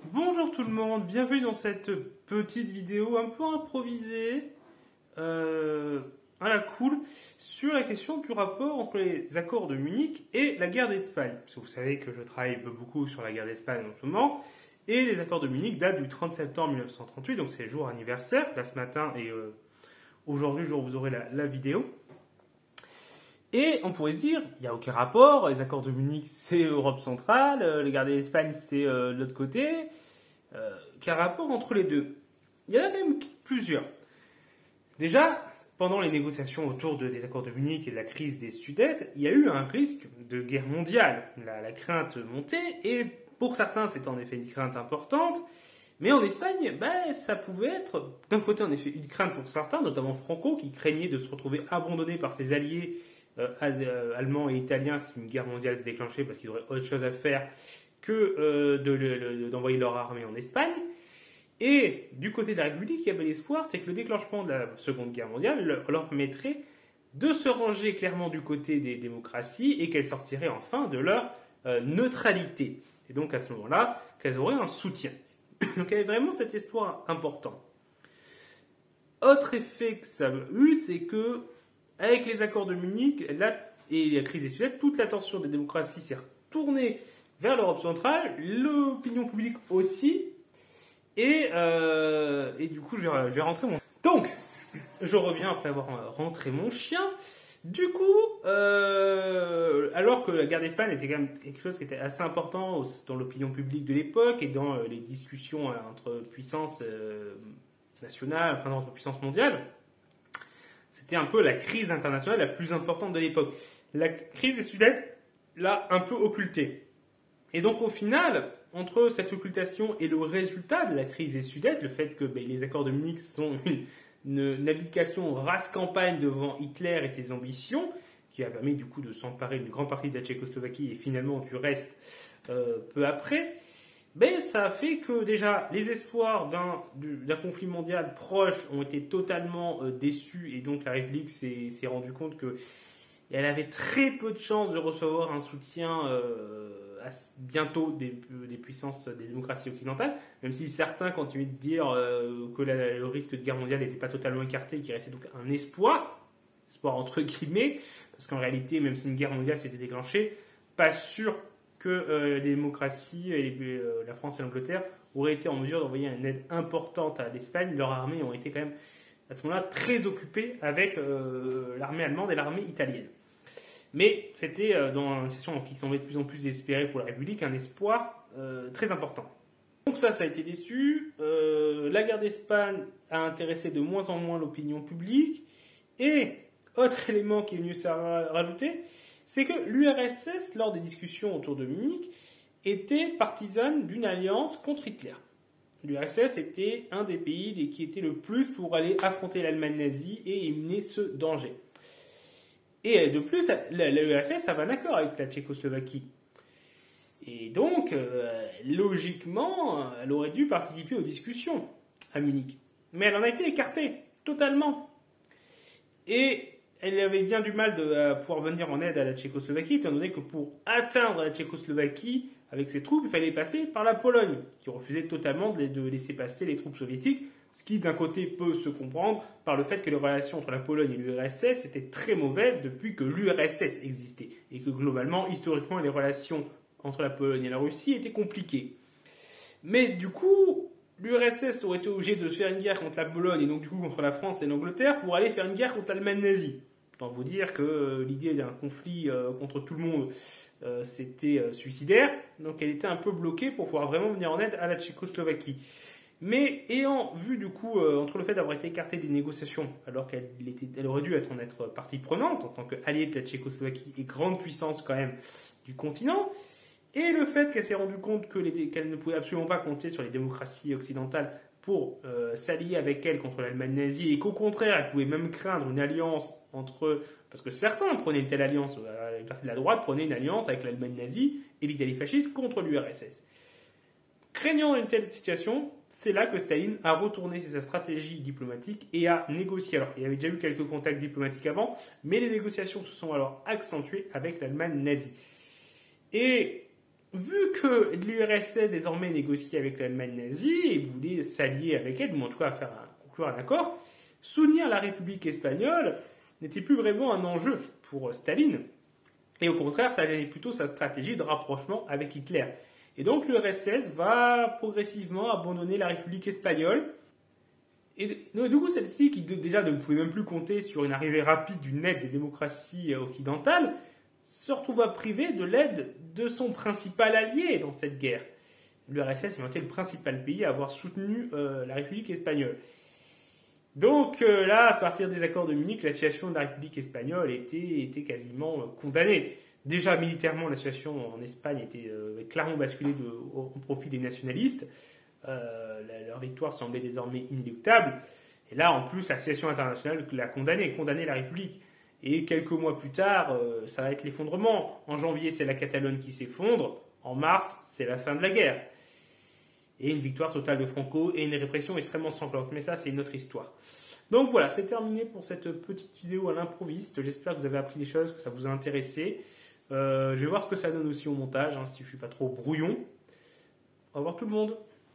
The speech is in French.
Bonjour tout le monde, bienvenue dans cette petite vidéo un peu improvisée, à la cool, sur la question du rapport entre les accords de Munich et la guerre d'Espagne. Parce que vous savez que je travaille beaucoup sur la guerre d'Espagne en ce moment, et les accords de Munich datent du 30 septembre 1938, donc c'est le jour anniversaire, là ce matin, et aujourd'hui, jour où vous aurez la vidéo. Et on pourrait se dire, il n'y a aucun rapport, les accords de Munich c'est Europe centrale, les guerres d'Espagne c'est de l'autre côté, quel rapport entre les deux? Il y en a quand même plusieurs. Déjà, pendant les négociations autour des accords de Munich et de la crise des Sudètes, il y a eu un risque de guerre mondiale. La crainte montait, et pour certains c'était en effet une crainte importante, mais en Espagne, ça pouvait être d'un côté en effet une crainte pour certains, notamment Franco, qui craignait de se retrouver abandonné par ses alliés allemands et italiens si une guerre mondiale se déclenchait, parce qu'ils auraient autre chose à faire que d'envoyer leur armée en Espagne. Et du côté de la République, il y avait l'espoir, c'est que le déclenchement de la Seconde Guerre mondiale leur permettrait de se ranger clairement du côté des démocraties et qu'elles sortiraient enfin de leur neutralité. Et donc à ce moment-là, qu'elles auraient un soutien. Donc il y avait vraiment cet espoir important. Autre effet que ça a eu, c'est que avec les accords de Munich et la crise des Sudètes, toute l'attention des démocraties s'est retournée vers l'Europe centrale, l'opinion publique aussi, et du coup je vais rentrer mon... Donc, je reviens après avoir rentré mon chien. Du coup, alors que la guerre d'Espagne était quand même quelque chose qui était assez important dans l'opinion publique de l'époque et dans les discussions entre puissances nationales, enfin entre puissances mondiales, c'était un peu la crise internationale la plus importante de l'époque. La crise des Sudètes l'a un peu occultée. Et donc au final, entre cette occultation et le résultat de la crise des Sudètes, le fait que les accords de Munich sont une abdication race campagne devant Hitler et ses ambitions, qui a permis du coup de s'emparer d'une grande partie de la Tchécoslovaquie et finalement du reste peu après, ça a fait que déjà les espoirs d'un conflit mondial proche ont été totalement déçus, et donc la République s'est rendue compte qu'elle avait très peu de chances de recevoir un soutien bientôt des puissances, des démocraties occidentales, même si certains continuaient de dire que le risque de guerre mondiale n'était pas totalement écarté, qu'il restait donc un espoir entre guillemets, parce qu'en réalité, même si une guerre mondiale s'était déclenchée, pas sûr que les démocraties, la France et l'Angleterre, auraient été en mesure d'envoyer une aide importante à l'Espagne. Leurs armées ont été quand même, à ce moment-là, très occupées avec l'armée allemande et l'armée italienne. Mais c'était, dans une situation qui semblait de plus en plus espérée pour la République, un espoir très important. Donc ça a été déçu. La guerre d'Espagne a intéressé de moins en moins l'opinion publique. Et, autre élément qui est venu se rajouter, c'est que l'URSS, lors des discussions autour de Munich, était partisane d'une alliance contre Hitler. L'URSS était un des pays qui était le plus pour aller affronter l'Allemagne nazie et éliminer ce danger. Et de plus, l'URSS avait un accord avec la Tchécoslovaquie. Et donc, logiquement, elle aurait dû participer aux discussions à Munich. Mais elle en a été écartée, totalement. Et elle avait bien du mal de pouvoir venir en aide à la Tchécoslovaquie, étant donné que pour atteindre la Tchécoslovaquie avec ses troupes, il fallait passer par la Pologne, qui refusait totalement de laisser passer les troupes soviétiques, ce qui d'un côté peut se comprendre par le fait que les relations entre la Pologne et l'URSS étaient très mauvaises depuis que l'URSS existait, et que globalement, historiquement, les relations entre la Pologne et la Russie étaient compliquées. Mais du coup, l'URSS aurait été obligée de se faire une guerre contre la Pologne et donc du coup contre la France et l'Angleterre pour aller faire une guerre contre l'Allemagne nazie. Autant vous dire que l'idée d'un conflit contre tout le monde, c'était suicidaire. Donc elle était un peu bloquée pour pouvoir vraiment venir en aide à la Tchécoslovaquie. Mais ayant vu du coup, entre le fait d'avoir été écartée des négociations, alors qu'elle aurait dû en être partie prenante en tant qu'alliée de la Tchécoslovaquie et grande puissance quand même du continent, et le fait qu'elle s'est rendue compte qu'elle ne pouvait absolument pas compter sur les démocraties occidentales pour s'allier avec elle contre l'Allemagne nazie, et qu'au contraire, elle pouvait même craindre une alliance entre... Parce que certains prenaient une telle alliance, une partie de la droite prenait une alliance avec l'Allemagne nazie et l'Italie fasciste contre l'URSS. Craignant une telle situation, c'est là que Staline a retourné sa stratégie diplomatique et a négocié. Alors, il y avait déjà eu quelques contacts diplomatiques avant, mais les négociations se sont alors accentuées avec l'Allemagne nazie. Et vu que l'URSS désormais négocie avec l'Allemagne nazie et voulait s'allier avec elle, ou en tout cas conclure un accord, soutenir la République espagnole n'était plus vraiment un enjeu pour Staline. Et au contraire, ça allait plutôt sa stratégie de rapprochement avec Hitler. Et donc l'URSS va progressivement abandonner la République espagnole. Et donc, du coup, celle-ci, qui déjà ne pouvait même plus compter sur une arrivée rapide d'une aide des démocraties occidentales, se retrouva privée de l'aide de son principal allié dans cette guerre. L'URSS était le principal pays à avoir soutenu la République espagnole. Donc là, à partir des accords de Munich, la situation de la République espagnole était quasiment condamnée. Déjà militairement, la situation en Espagne était clairement basculée au profit des nationalistes. Leur victoire semblait désormais inéluctable. Et là, en plus, la situation internationale l'a condamné la République. Et quelques mois plus tard, ça va être l'effondrement. En janvier, c'est la Catalogne qui s'effondre. En mars, c'est la fin de la guerre. Et une victoire totale de Franco et une répression extrêmement sanglante. Mais ça, c'est une autre histoire. Donc voilà, c'est terminé pour cette petite vidéo à l'improviste. J'espère que vous avez appris des choses, que ça vous a intéressé. Je vais voir ce que ça donne aussi au montage, si je ne suis pas trop brouillon. Au revoir tout le monde.